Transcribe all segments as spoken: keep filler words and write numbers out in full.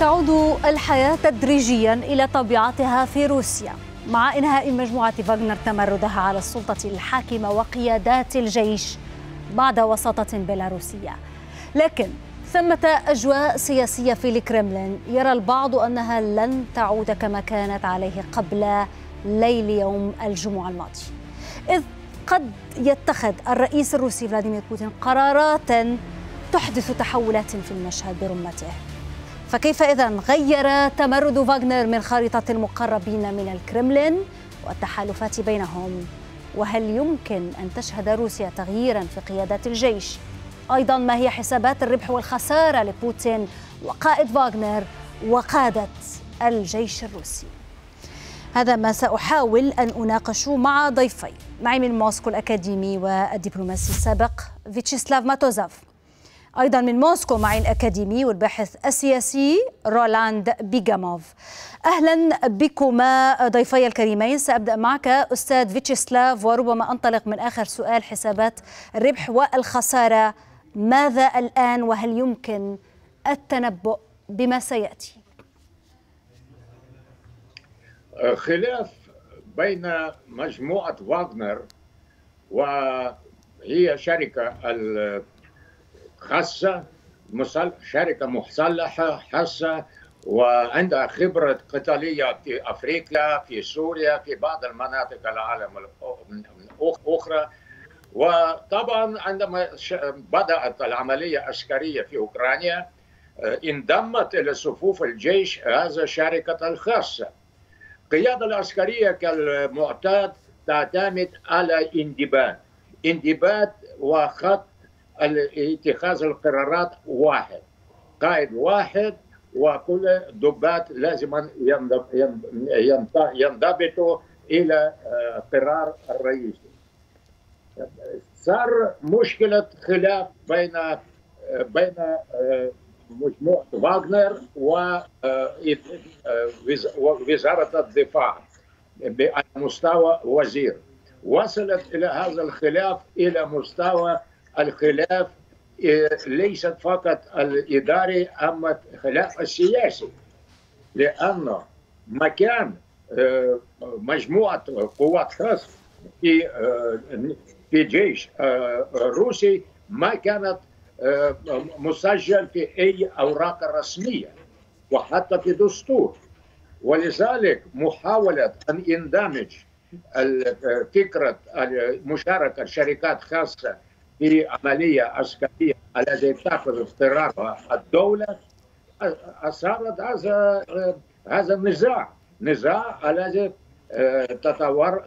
تعود الحياة تدريجيا إلى طبيعتها في روسيا مع إنهاء مجموعة فاغنر تمردها على السلطة الحاكمة وقيادات الجيش بعد وساطة بيلاروسية. لكن ثمة أجواء سياسية في الكرملين يرى البعض أنها لن تعود كما كانت عليه قبل ليل يوم الجمعة الماضي، إذ قد يتخذ الرئيس الروسي فلاديمير بوتين قرارات تحدث تحولات في المشهد برمته. فكيف إذن غير تمرد فاغنر من خارطة المقربين من الكرملين والتحالفات بينهم؟ وهل يمكن أن تشهد روسيا تغييرا في قيادات الجيش؟ أيضا ما هي حسابات الربح والخسارة لبوتين وقائد فاغنر وقادة الجيش الروسي؟ هذا ما سأحاول أن أناقشه مع ضيفي. معي من موسكو الأكاديمي والدبلوماسي السابق فيتشيسلاف ماتوزاف، أيضا من موسكو معي الأكاديمي والباحث السياسي رولاند بيغاموف. أهلا بكما ضيفي الكريمين. سأبدأ معك أستاذ فيتشيسلاف، وربما أنطلق من آخر سؤال حسابات الربح والخسارة. ماذا الآن وهل يمكن التنبؤ بما سيأتي؟ خلاف بين مجموعة فاغنر وهي شركة خاصة، شركة مسلحة خاصة وعندها خبرة قتالية في أفريقيا، في سوريا، في بعض المناطق العالم الأخرى. وطبعا عندما بدأت العملية العسكرية في أوكرانيا انضمت إلى صفوف الجيش هذا الشركة الخاصة. القيادة العسكرية كالمعتاد تعتمد على انضباط انضباط وخط اتخاذ القرارات واحد، قائد واحد، وكل ضباط لازم ينضبطوا إلى قرار الرئيس. صار مشكلة خلاف بين بين مجموعة فاغنر ووزارة الدفاع على مستوى وزير. وصلت إلى هذا الخلاف إلى مستوى الخلاف ليست فقط الإداري أما الخلاف السياسي، لأن مكان مجموعة قوات خاصة في في جيش روسي ما كانت مسجل في أي أوراق رسمية وحتى في دستور. ولذلك محاولة أن يندمج فكرة مشاركة شركات خاصة في عملية عسكرية التي تأخذ قرارها الدولة أثارت هذا هذا النزاع نزاع الذي تطور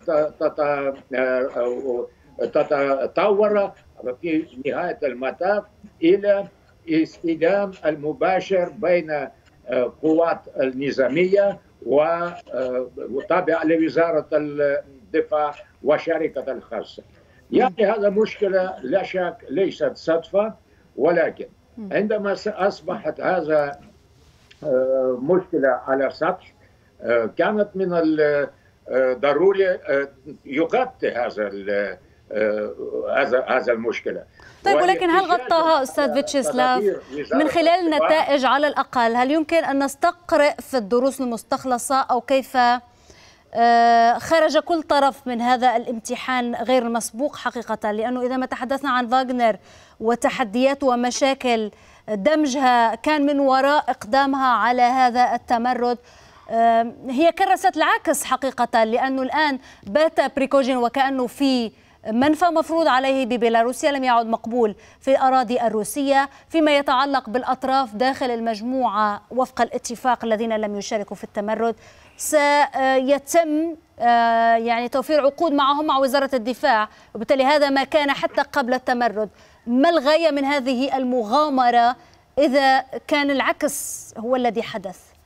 تطور في نهاية المطاف إلى اصطدام المباشر بين قوات النظامية وتابعة لوزارة الدفاع وشركة الخاصة. يعني هذا مشكلة لا شك ليست صدفة، ولكن عندما أصبحت هذا مشكلة على سطح كانت من الضروري يغطي هذا هذا هذا المشكلة. طيب، ولكن هل غطاها أستاذ فيتشيسلاف من خلال النتائج على الأقل؟ هل يمكن أن نستقرئ في الدروس المستخلصة أو كيف خرج كل طرف من هذا الامتحان غير المسبوق حقيقة؟ لأنه إذا ما تحدثنا عن فاغنر وتحديات ومشاكل دمجها كان من وراء إقدامها على هذا التمرد، هي كرست العكس حقيقة، لأنه الآن بات بريكوجين وكأنه في منفى مفروض عليه ببيلاروسيا لم يعد مقبول في الأراضي الروسية. فيما يتعلق بالأطراف داخل المجموعة وفق الاتفاق الذين لم يشاركوا في التمرد سيتم يعني توفير عقود معهم مع وزارة الدفاع، وبالتالي هذا ما كان حتى قبل التمرد. ما الغاية من هذه المغامرة إذا كان العكس هو الذي حدث؟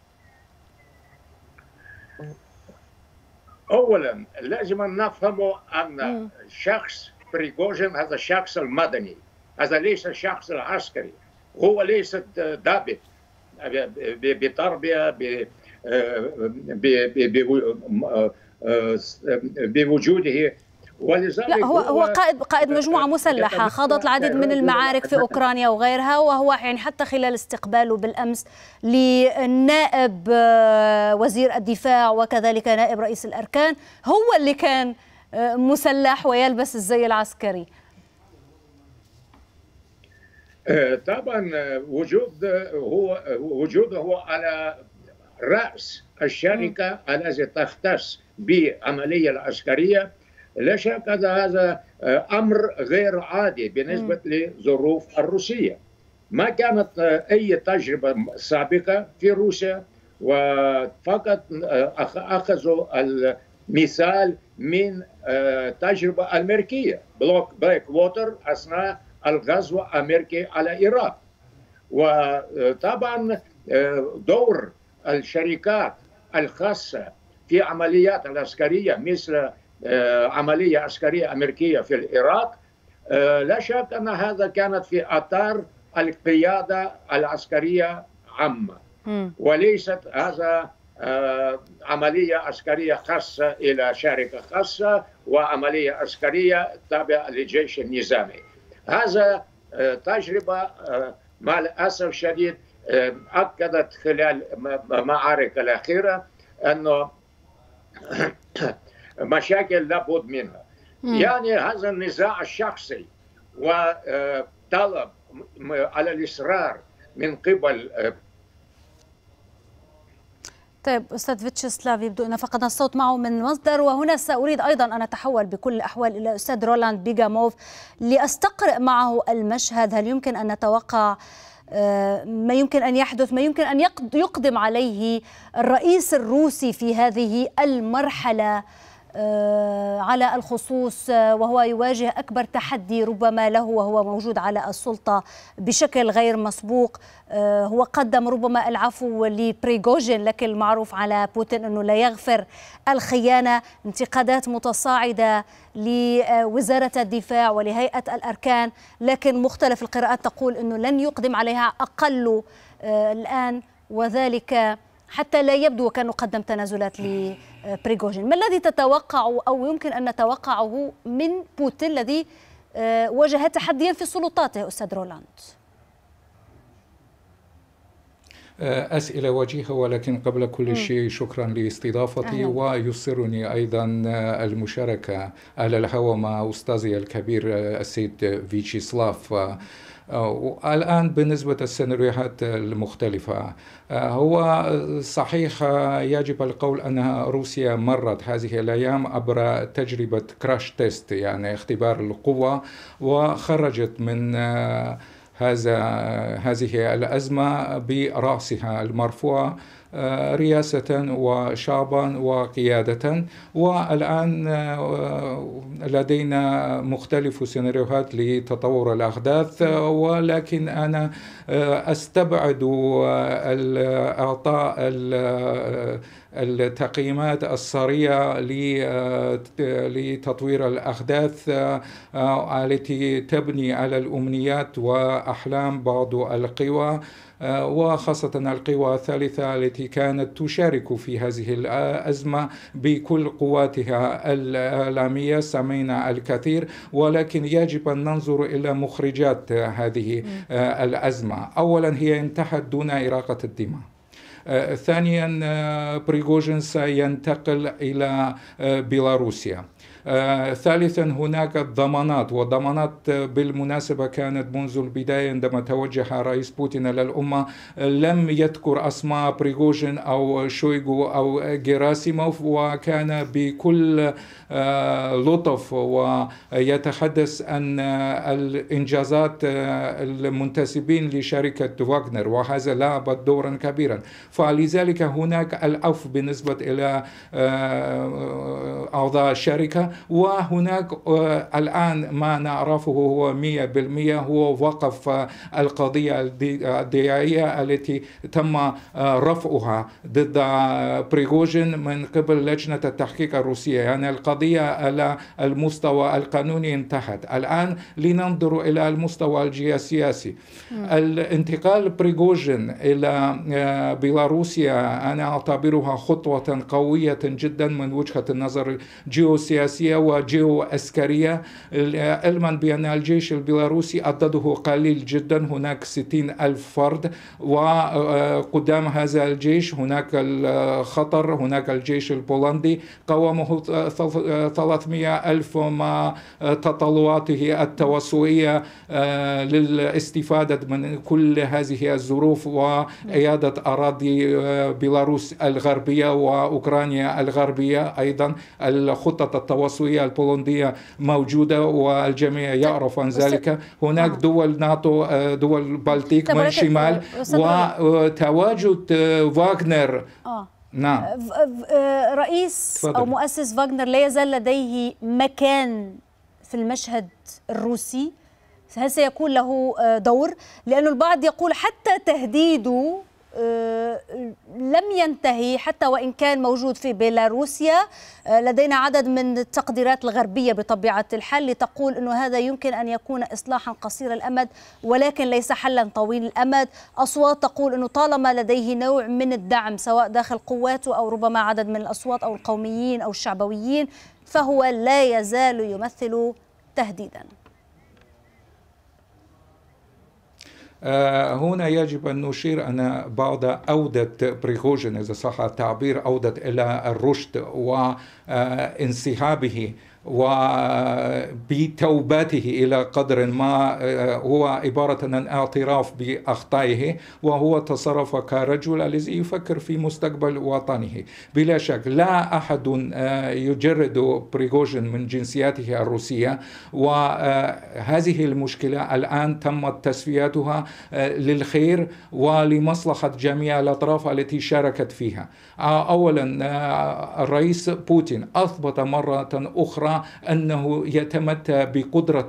أولا لازم نفهم أن شخص بريغوجين هذا الشخص المدني، هذا ليس الشخص العسكري، هو ليس ضابط بتربية بوجوده ولذلك لا هو هو قائد قائد مجموعة مسلحة خاضت العديد من المعارك في أوكرانيا وغيرها، وهو يعني حتى خلال استقباله بالأمس للنائب وزير الدفاع وكذلك نائب رئيس الأركان هو اللي كان مسلح ويلبس الزي العسكري. طبعا وجود هو وجوده هو على رأس الشركة التي تختص بالعملية العسكرية، لا شك أن هذا أمر غير عادي بالنسبة لظروف الروسية. ما كانت أي تجربة سابقة في روسيا، وفقط أخذوا المثال من تجربة أمريكية بلوك بريك ووتر أثناء الغزو الأمريكي على العراق. وطبعا دور الشركات الخاصة في عمليات العسكرية مثل عملية عسكرية أمريكية في العراق، لا شك أن هذا كانت في أطار القيادة العسكرية عامة، وليست هذا عملية عسكرية خاصة إلى شركة خاصة وعملية عسكرية تابعة للجيش النظامي. هذا تجربة مع الأسف الشديد أكدت خلال المعارك الأخيرة أنه مشاكل لابد منها. يعني هذا النزاع الشخصي وطلب على الإصرار من قبل. طيب أستاذ فيتشسلاف، يبدو أن فقدنا الصوت معه من مصدر، وهنا سأريد أيضا أن أتحول بكل الأحوال إلى الأستاذ رولاند بيغاموف لأستقرأ معه المشهد. هل يمكن أن نتوقع ما يمكن أن يحدث، ما يمكن أن يقدم عليه الرئيس الروسي في هذه المرحلة على الخصوص وهو يواجه أكبر تحدي ربما له وهو موجود على السلطة بشكل غير مسبوق؟ هو قدم ربما العفو لبريغوجين، لكن المعروف على بوتين أنه لا يغفر الخيانة. انتقادات متصاعدة لوزارة الدفاع ولهيئة الأركان، لكن مختلف القراءات تقول أنه لن يقدم عليها أقل الآن، وذلك حتى لا يبدو كأنه قدم تنازلات لبريغوجين. ما الذي تتوقع أو يمكن أن نتوقعه من بوتين الذي واجه تحديا في سلطاته أستاذ رولاند؟ أسئلة وجيهة، ولكن قبل كل شيء شكرا لاستضافتي، ويسرني أيضا المشاركة على الهواء مع أستاذي الكبير السيد فيتشيسلاف. الآن بالنسبة للسيناريوهات المختلفة، هو صحيح يجب القول أن روسيا مرت هذه الأيام عبر تجربة كراش تيست، يعني اختبار القوة، وخرجت من هذا هذه الأزمة برأسها المرفوع رئاسة وشعبا وقيادة. والآن لدينا مختلف سيناريوهات لتطور الأحداث، ولكن أنا أستبعد الإعطاء التقييمات السريعة لتطوير الأحداث التي تبني على الأمنيات وأحلام بعض القوى، وخاصة القوى الثالثة التي كانت تشارك في هذه الأزمة بكل قواتها الإعلامية. سمعنا الكثير، ولكن يجب أن ننظر إلى مخرجات هذه الأزمة. أولا، هي انتهت دون إراقة الدماء. آه، ثانيا، آه، بريغوجين سينتقل إلى آه، بيلاروسيا. آه، ثالثا، هناك ضمانات، وضمانات بالمناسبة كانت منذ البداية عندما توجه رئيس بوتين إلى الأمة لم يذكر أسماء بريغوجين أو شويغو أو جيراسيموف، وكان بكل آه، لطف ويتحدث عن الإنجازات المنتسبين لشركة واغنر، وهذا لعب دورا كبيرا. فلذلك هناك العفو بالنسبة إلى آه، أعضاء الشركة، وهناك الآن ما نعرفه هو مئة بالمئة هو وقف القضية الدعائية التي تم رفعها ضد بريغوجين من قبل لجنة التحقيق الروسية. يعني القضية على المستوى القانوني انتهت. الآن لننظر إلى المستوى الجيوسياسي. الانتقال بريغوجين إلى بيلاروسيا أنا أعتبرها خطوة قوية جدا من وجهة النظر الجيوسياسية سياسية وجيو عسكرية، علما بأن الجيش البيلاروسي عدده قليل جدا، هناك ستين ألف فرد، وقدام هذا الجيش هناك الخطر، هناك الجيش البولندي قوامه ثلاثمئة ألف مع تطلعاته التوسعية للاستفادة من كل هذه الظروف وإعادة أراضي بيلاروس الغربية وأوكرانيا الغربية. أيضا الخطة التوسعية البولندية موجودة والجميع يعرف عن ذلك. هناك دول ناتو، دول البلطيق من شمال، وتواجد فاغنر. نعم. رئيس فضل. أو مؤسس فاغنر لا يزال لديه مكان في المشهد الروسي، هل سيكون له دور؟ لأن البعض يقول حتى تهديده لم ينتهي، حتى وإن كان موجود في بيلاروسيا. لدينا عدد من التقديرات الغربية بطبيعة الحال لتقول أنه هذا يمكن أن يكون إصلاحا قصير الأمد ولكن ليس حلا طويل الأمد. أصوات تقول أنه طالما لديه نوع من الدعم سواء داخل قواته أو ربما عدد من الأصوات أو القوميين أو الشعبويين فهو لا يزال يمثل تهديدا. هنا يجب أن نشير أن بعد عودة بريغوجين، إذا صح التعبير، عودة إلى الرشد وانسحابه وبتوبته إلى قدر ما هو عبارة عن اعتراف بأخطائه، وهو تصرف كرجل الذي يفكر في مستقبل وطنه. بلا شك لا أحد يجرد بريغوجين من جنسيته الروسية، وهذه المشكلة الآن تمت تسويتها للخير ولمصلحة جميع الأطراف التي شاركت فيها. أولا الرئيس بوتين أثبت مرة أخرى أنه يتمتع بقدرة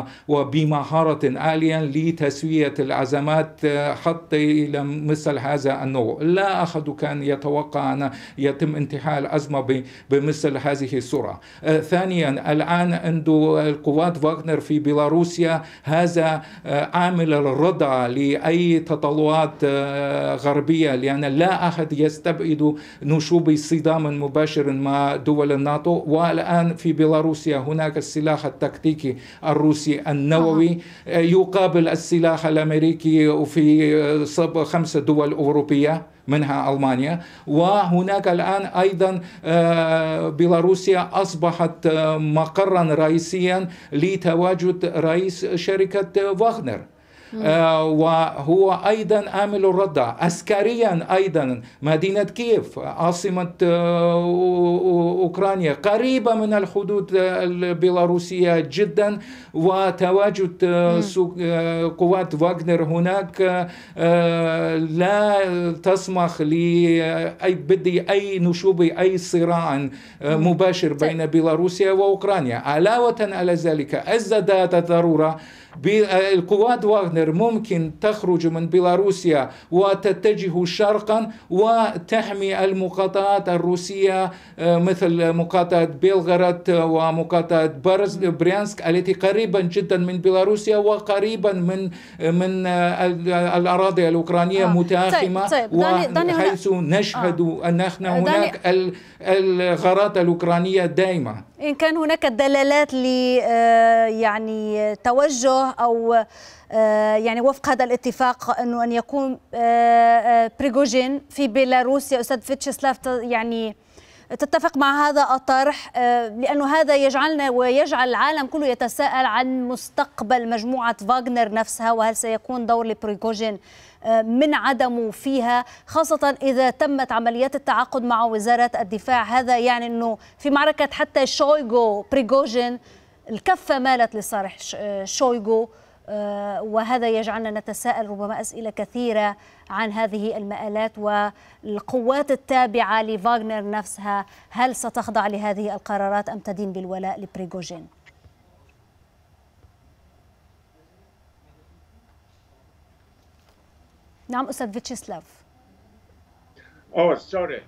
وبمهارة عالية لتسوية الأزمات حتى إلى مثل هذا النوع. لا أحد كان يتوقع أن يتم انتهاء الأزمة بمثل هذه السرعة. ثانيا الآن عنده القوات فاغنر في بيلاروسيا، هذا عامل الردع لأي تطلعات غربية، لأن لا أحد يستبعد نشوب صدام مباشر مع دول الناتو. والآن في بيلاروسيا هناك السلاح التكتيكي الروسي النووي يقابل السلاح الأمريكي في خمس دول أوروبية منها ألمانيا. وهناك الآن أيضا بيلاروسيا أصبحت مقرا رئيسيا لتواجد رئيس شركة فاغنر، آه وهو أيضا عامل الردع. عسكريا أيضا مدينة كييف عاصمة آه أوكرانيا قريبة من الحدود البيلاروسية جدا، وتواجد آه آه قوات فاغنر هناك آه لا تسمح لأي بدي أي نشوب أي صراع آه مباشر بين بيلاروسيا وأوكرانيا. علاوة على ذلك ازدادت الضرورة القوات فاغنر ممكن تخرج من بيلاروسيا وتتجه شرقا وتحمي المقاطعات الروسية مثل مقاطعة بيلغراد ومقاطعة بريانسك التي قريبا جدا من بيلاروسيا وقريبا من من الأراضي الأوكرانية آه. متاخمة. طيب. طيب. وحيث نشهد آه. أن نحن هناك الغارات الأوكرانية دائما. إن كان هناك دلالات ل يعني توجه أو يعني وفق هذا الاتفاق أنه أن يكون بريغوجين في بيلاروسيا، أستاذ فيتشسلاف، يعني تتفق مع هذا الطرح؟ لأنه هذا يجعلنا ويجعل العالم كله يتساءل عن مستقبل مجموعة فاغنر نفسها، وهل سيكون دور لبريغوجين من عدمه فيها، خاصة إذا تمت عمليات التعاقد مع وزارة الدفاع. هذا يعني أنه في معركة حتى شويغو بريغوجين الكفة مالت لصالح شويغو، وهذا يجعلنا نتساءل ربما أسئلة كثيرة عن هذه المآلات والقوات التابعة لفاغنر نفسها. هل ستخضع لهذه القرارات أم تدين بالولاء لبريغوجين؟ نعم أستاذ فيتشسلاف. أوه سوري.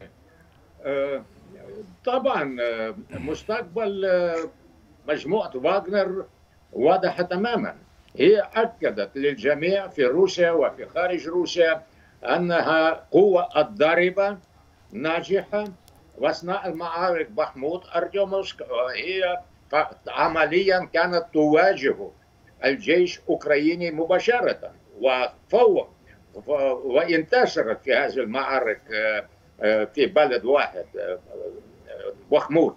طبعا مستقبل مجموعة فاغنر واضح تماما. هي أكدت للجميع في روسيا وفي خارج روسيا أنها قوة الضاربة ناجحة واثناء المعارك بخموت ارتيومسك هي عمليا كانت تواجه الجيش الاوكراني مباشره وفوق وانتشرت في هذه المعارك في بلد واحد بخموت.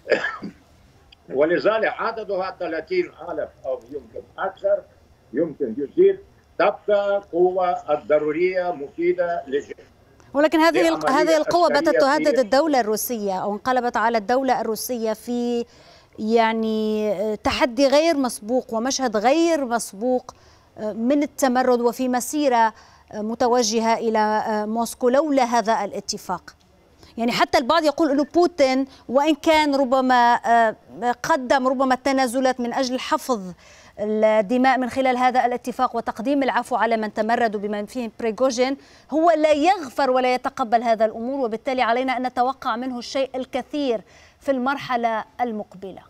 ولذلك عددها ثلاثين ألف أو يمكن أكثر، يمكن يزيد، تبقى قوة الضرورية مفيدة للجيش. ولكن هذه هذه القوة باتت تهدد الدولة الروسية أو انقلبت على الدولة الروسية في يعني تحدي غير مسبوق ومشهد غير مسبوق من التمرد وفي مسيرة متوجهة إلى موسكو لولا هذا الاتفاق. يعني حتى البعض يقول أنه بوتين وإن كان ربما قدم ربما التنازلات من أجل حفظ الدماء من خلال هذا الاتفاق وتقديم العفو على من تمردوا بما فيهم بريغوجين، هو لا يغفر ولا يتقبل هذا الأمور، وبالتالي علينا أن نتوقع منه الشيء الكثير في المرحلة المقبلة.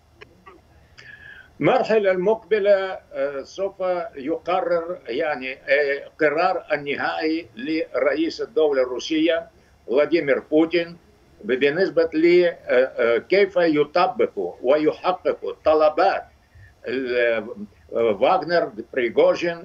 المرحلة المقبلة سوف يقرر يعني قرار النهائي لرئيس الدولة الروسية فلاديمير بوتين بالنسبة لكيف يطبق ويحقق طلبات فاغنر بريغوجين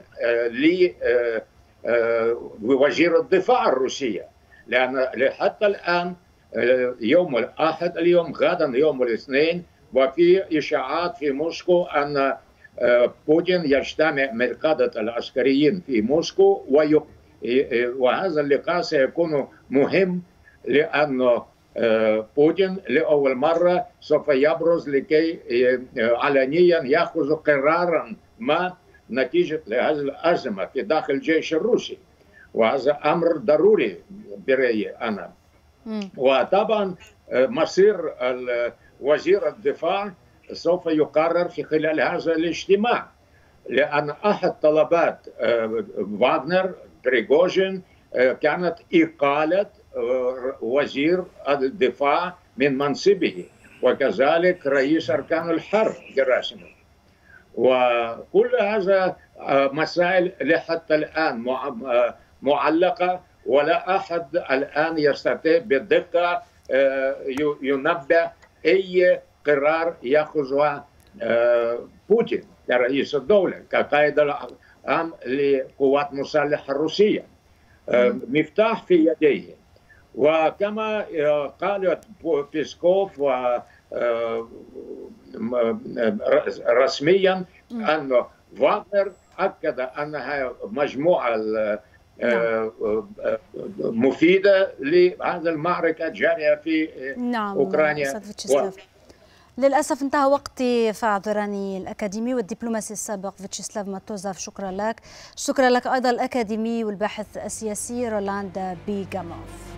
لوزير الدفاع الروسية، لأن حتى الآن يوم الأحد اليوم غدا يوم الاثنين وفي إشاعات في موسكو أن بوتين يجتمع مع قادة العسكريين في موسكو، وهذا اللقاء سيكون مهم لأن بوتين لأول مرة سوف يبرز لكي علنيا يأخذ قرارا ما نتيجة لهذه الأزمة في داخل الجيش الروسي، وهذا أمر ضروري برأيي أنا. وطبعا مصير وزير الدفاع سوف يقرر في خلال هذا الاجتماع، لأن أحد طلبات فاغنر بريغوجين كانت إقالة وزير الدفاع من منصبه وكذلك رئيس أركان الحرب جراسيموف. وكل هذا مسائل لحتى الآن معلقة، ولا أحد الآن يستطيع بالدقة ينبه أي قرار يأخذه بوتين كرئيس الدولة كقائد العام لقوات المسلحة الروسية. مفتاح في يديه، وكما قالت بيسكوف رسميا أن فاغنر أكد أنها مجموعة مفيدة لهذه المعركة الجارية في نعم أوكرانيا. و... للأسف انتهى وقتي، فاعذرني. الأكاديمي والدبلوماسي السابق فيتشيسلاف ماتوزاف، شكرا لك. شكرا لك أيضا الأكاديمي والباحث السياسي رولاند بيغاموف.